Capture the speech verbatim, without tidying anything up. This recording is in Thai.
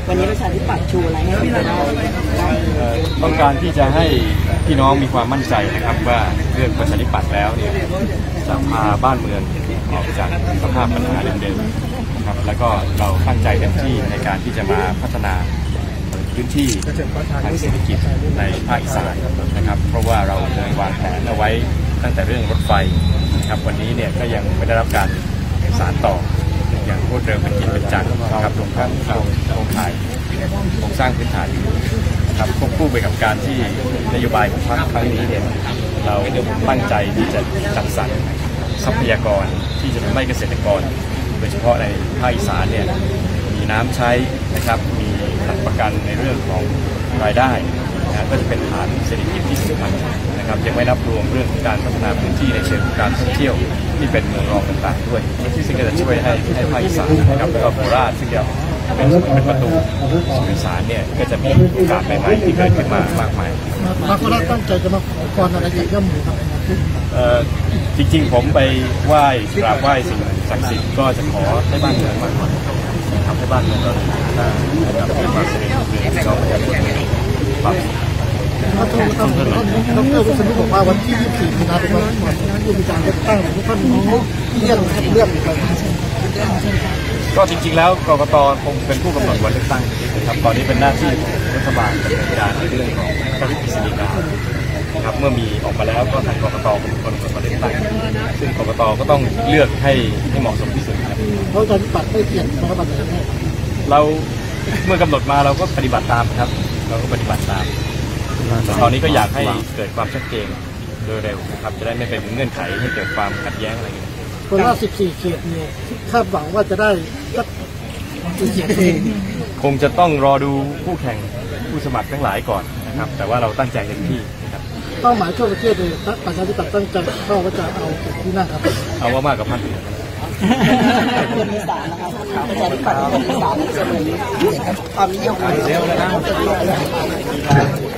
วันนี้ประชาธิปัตย์ชูอะไรให้พี่น้องต้องการที่จะให้พี่น้องมีความมั่นใจนะครับว่าเรื่องประชาธิปัตย์แล้วเนี่ยจะพาบ้านเมืองออกจากสภาพปัญหาเดิมๆนะครับแล้วก็เราตั้งใจเต็มที่ในการที่จะมาพัฒนาพื้นที่ทางเศรษฐกิจในภาคอีสานนะครับเพราะว่าเราเคยวางแผนเอาไว้ตั้งแต่เรื่องรถไฟนะครับวันนี้เนี่ยก็ยังไม่ได้รับการสานต่ออย่างรวดเร็วเป็นจริงเป็นจังนะครับรวมทั้งโครงข่ายโครงสร้างพื้นฐานครับควบคู่ไปกับการที่นโยบายของพรรคครั้งนี้เนี่ยเราตั้งใจที่จะจัดสรรทรัพยากรที่จะทำให้เกษตรกรโดยเฉพาะในภาคอีสานเนี่ยมีน้ำใช้นะครับมีหลักประกันในเรื่องของรายได้นะก็จะเป็นฐานเศรษฐกิจที่สำคัญนะครับยังไม่นับรวมเรื่องของการพัฒนาพื้นที่ในเชิงการท่องเที่ยวที่เป็นเมืองรองต่างๆด้วยซึ่งก็จะช่วยให้ให้ภาคอีสานนะครับแล้วก็โคราชซึ่งจะเป็นเป็นประตูสู่อีสานเนี่ยก็จะมีโอกาสใหม่ๆที่เกิดขึ้นมามากมายมาโคราชตั้งใจจะมาขอพรอะไรจากย่าหมูครับจริงๆผมไปไหว้กราบไหว้สิ่งศักดิ์สิทธิ์ก็จะขอให้บ้านเมืองมากกว่าทำให้บ้านเมืองเราดีถ้าเกิดความเสด็จเรื่องที่เราประชาชนปรับท่านท่านท่านดร.วิษณุบอกว่าวันที่ยี่สิบสี่มีนาเป็นวันที่มีการเลือกตั้งทุกท่านเลือกเลือกก็จริงๆแล้วกกต.คงเป็นผู้กำหนดวันเลือกตั้งนะครับตอนนี้เป็นหน้าที่ของรัฐบาลดำเนินการในเรื่องของข้อพิจารณานะครับเมื่อมีออกมาแล้วก็ทางกกต.เป็นคนกำหนดวันเลือกตั้งซึ่งกกต.ก็ต้องเลือกให้ให้เหมาะสมที่สุดครับเพราะการปัดไม่เปลี่ยนรัฐบาลเราเมื่อกำหนดมาเราก็ปฏิบัติตามครับเราก็ปฏิบัติตามแต่ตอนนี้ก็อยากให้เกิดความชัดเจนโดยเร็วนะครับจะได้ไม่เป็นเงื่อนไขให้เกิดความขัดแย้งอะไรกันคนละสิบสี่เขตเนี่ยคาดหวังว่าจะได้สักกี่เขตเองคงจะต้องรอดูผู้แข่งผู้สมัครทั้งหลายก่อนนะครับแต่ว่าเราตั้งใจเต็มที่นะครับเป้าหมายทั่วประเทศเลยประชาธิปัตย์ตั้งใจเข้าว่าจะเอาที่นั่นครับเอาว่ามากกับพันธุ์คนอีสานนะครับประชาธิปัตย์คนอีสานจะเหมือนความนิยม